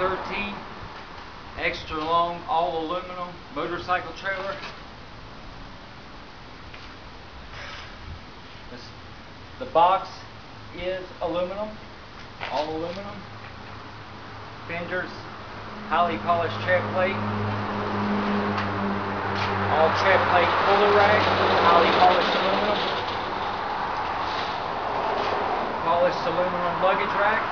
13, extra long, all aluminum motorcycle trailer. The box is aluminum, all aluminum. Fenders, highly polished tread plate. All tread plate puller rack, highly polished aluminum. Polished aluminum luggage rack.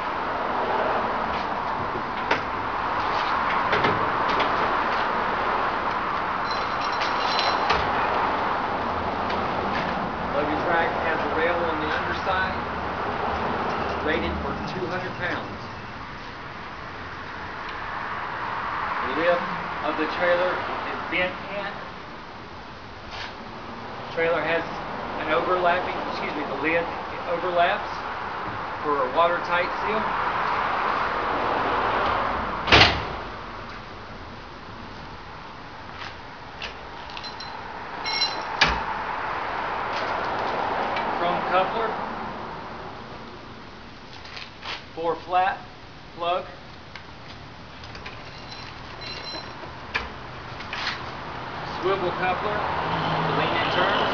Luggage rack has a rail on the underside, rated for 200 pounds. The lip of the trailer is bent in. The trailer has an overlapping, the lid overlaps for a watertight seal. Chrome coupler, 4 flat plug, swivel coupler to lean and turn,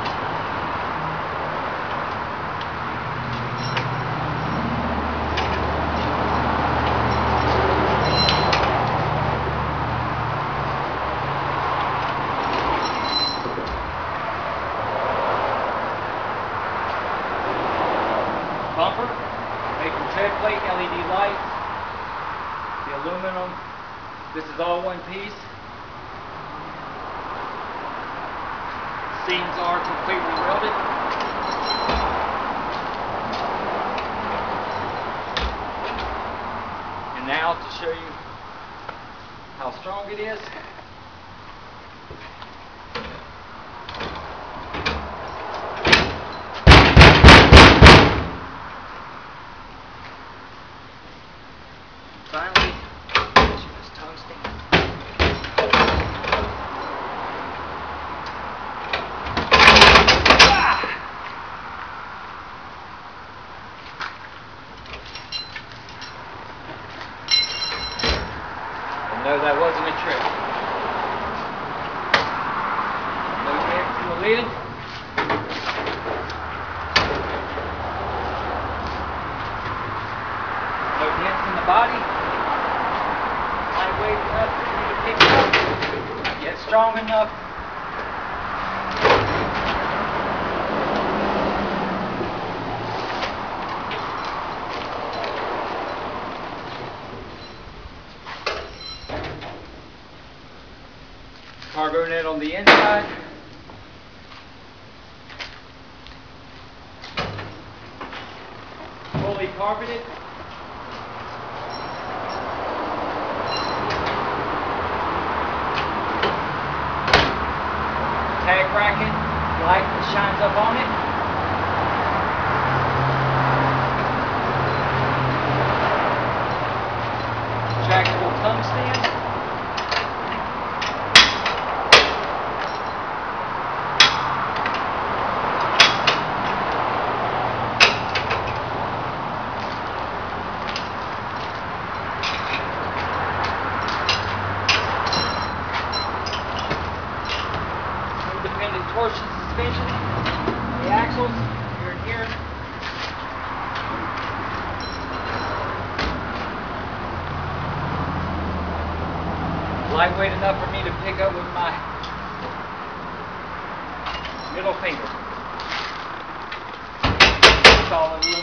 bumper, making tread plate, LED lights, the aluminum, this is all one piece. Seams are completely welded. And now to show you how strong it is. Finally, this tungsten. No, that wasn't a trick. No dents in the lid. No dents in the body. Lightweight enough for you to pick it up. Not yet strong enough. Cargo net on the inside. Fully carpeted. Tag bracket, light that shines up on it. Retractable thumb stand. Independent torsion suspension, the axles here and here. Lightweight enough for me to pick up with my middle finger. Solid